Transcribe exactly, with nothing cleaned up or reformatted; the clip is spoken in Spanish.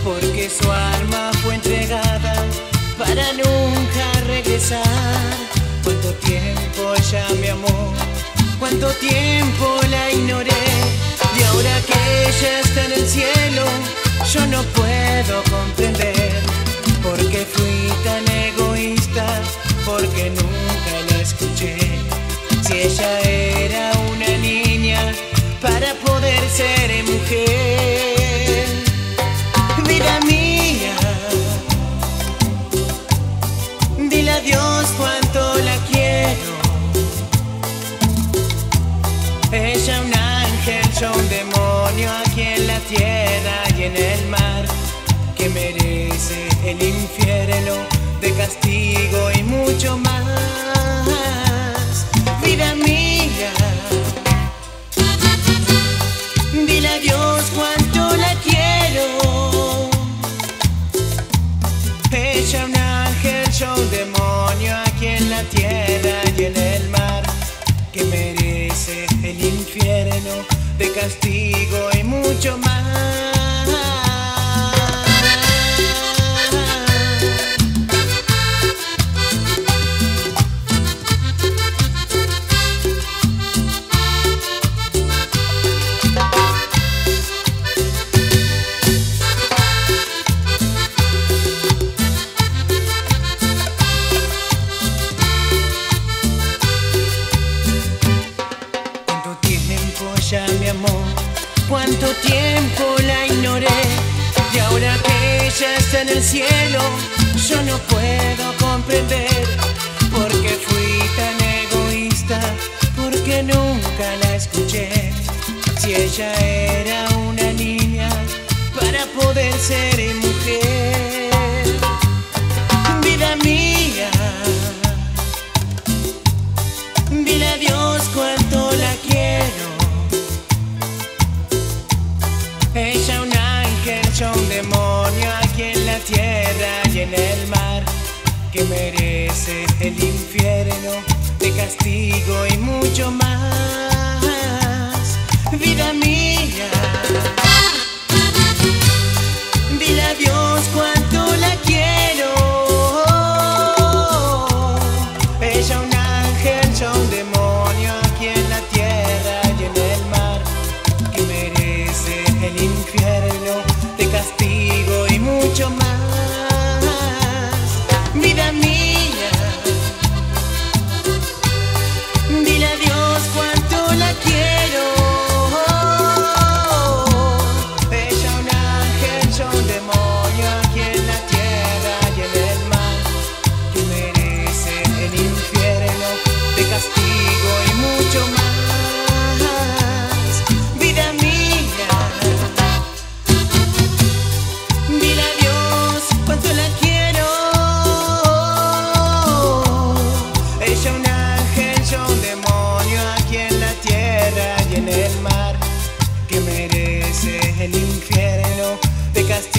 porque su alma fue entregada para nunca regresar. Cuánto tiempo ella me amó, cuánto tiempo la ignoré, y ahora que ella está en el cielo, yo no puedo comprender por qué fui tan egoísta, porque nunca la escuché. Si ella era una niña para poder ser mujer, vida mía, dile a Dios cuánto la quiero. Ella un ángel, yo un demonio aquí en la tierra y en el mar, que merece el infierno de castigo y mucho más. Vida mía, dile a Dios cuánto la quiero. Ella un ángel, yo un demonio aquí en la tierra y en el mar, que merece el infierno de castigo y mucho más. Ya me amó, cuánto tiempo la ignoré, y ahora que ella está en el cielo, yo no puedo comprender por qué fui tan egoísta, porque nunca la escuché. Si ella era una niña para poder ser mujer, vida mía, dile a Dios cuánto la quiero. Ella un ángel, yo un demonio aquí en la tierra y en el mar, que merece el infierno de castigo y mucho más. Vida mía, dile a Dios cuánto la quiero. Ella un ángel, yo un demonio aquí en la tierra y en el mar, que merece el infierno de castigo y mucho más. Vida mía, dile a Dios cuánto la quiero. Ella un ángel, yo un demonio aquí en la tierra y en el mar, que merece el infierno de castigo y mucho más. Vida mía, dile a Dios cuánto la quiero. Ella un ángel, yo un demonio aquí en la tierra y en el mar, que merece el infierno de castigo.